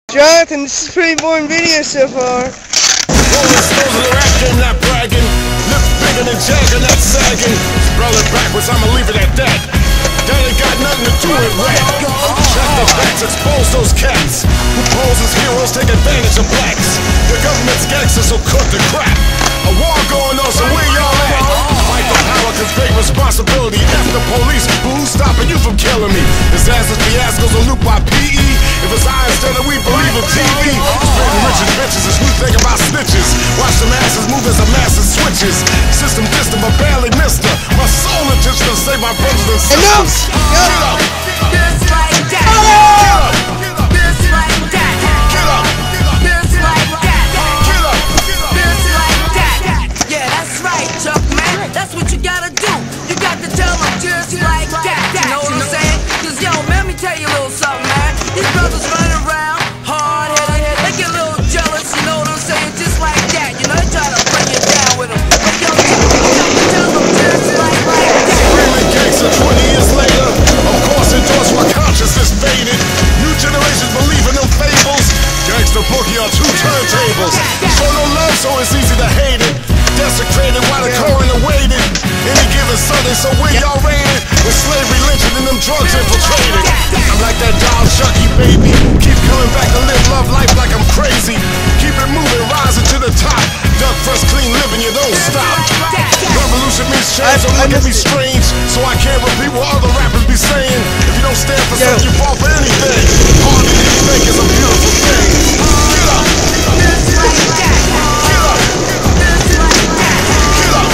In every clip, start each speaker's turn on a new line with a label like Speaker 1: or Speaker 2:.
Speaker 1: Jonathan, this is a pretty boring video so far.
Speaker 2: Rolling stones of the rap game, not bragging. Lips bigger than Jagger, not sagging. Roll it backwards, I'ma leave it at that. That ain't got nothing to do with rap. Check the facts, expose those cats who pose as heroes, take advantage of blacks. The government's gangsters, so cut the crap. A war going on, so where y'all at? Fight the power, cause great responsibility. F the police, but who's stopping you from killing me? Disasters, fiascos, a loop by PE. If it's I instead of we believe in TV. Spreading riches, bitches, as we think about snitches. Watch the masses move as the masses switches. System distant, but barely missed her. My soul intention to save my brothers and sisters. Get up!
Speaker 3: Just like that.
Speaker 2: Get up!
Speaker 3: Just like that.
Speaker 2: Get up!
Speaker 3: Just like that.
Speaker 2: Get up!
Speaker 3: Just like that. Yeah, that's right, Chuck, man. That's what you gotta do. You got to tell them just like that. You know what I'm saying? Cause yo, man, let me tell you a little something, man. These brothers running around, hard-headed, they get a little jealous, you know what I'm saying? Just like that, you know, they try to bring you down with them. But yo, you got to tell them just like that.
Speaker 2: Screaming gangster 20 years later. Of course, endorsed my consciousness faded. New generations believe in them fables. Gangsta boogie on 2 turntables. Show no love, so it's easy to hate it. Desecrated while the coroner waited. Any given Sunday, so where y'all raided? With slavery, lynching, and them drugs infiltrated. I'm like that dog Chucky, baby. Keep coming back to live love life like I'm crazy. Keep it moving, rising to the top. Duck fresh, clean living, you don't stop. Revolution means change, so look at me strange. So I can't repeat what other rappers be saying. If you don't stand for something, you fall for anything. Hardly do you think is a beautiful thing. Get up!
Speaker 3: Just like that.
Speaker 2: Get up!
Speaker 3: Just like that.
Speaker 2: Get up!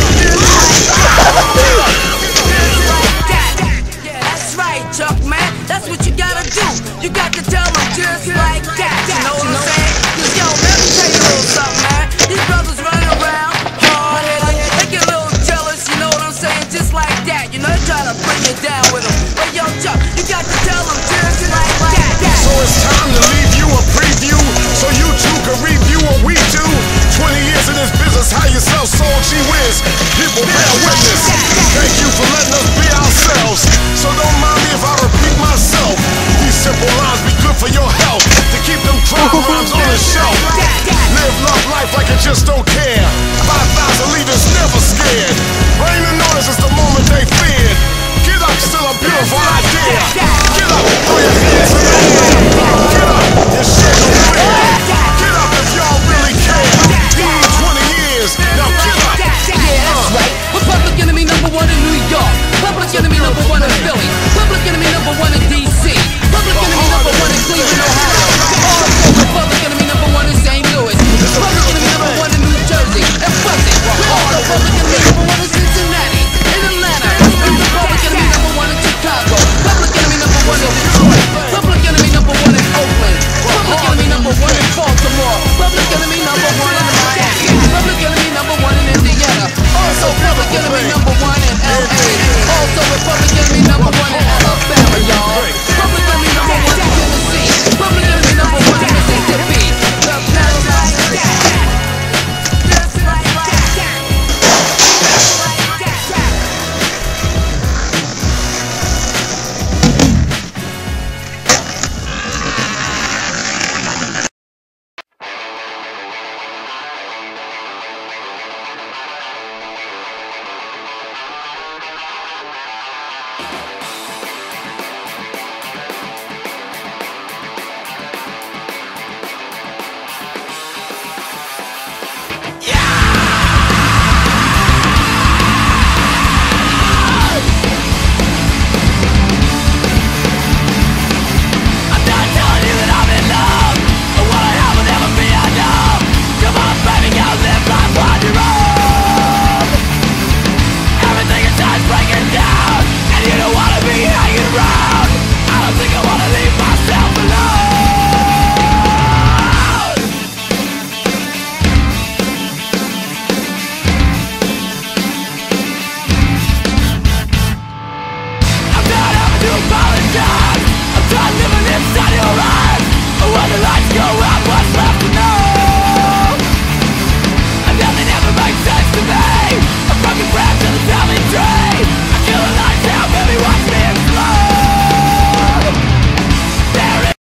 Speaker 3: Just like that. Yeah, that's right, Chuck, man. That's what you gotta do. You got to tell them just like that. You know what I'm saying? Cause yo, let me tell you a little something, man. These brothers running around, hard-headed, they get a little jealous, you know what I'm saying? Just like that. You know, they try to bring you down with them. But yo, Chuck, you got to tell them just like that.
Speaker 2: So it's time to leave you a preview, so you too can review what we do. 20 years in this business, how you sell soul, gee whiz. People bear witness. Thank you for letting us be ourselves. So don't mind me if I repeat myself. These simple lines be good for your health. To keep them crime rhymes on the shelf. Live love life like you just don't care. 5,000 leaders never scared. Rain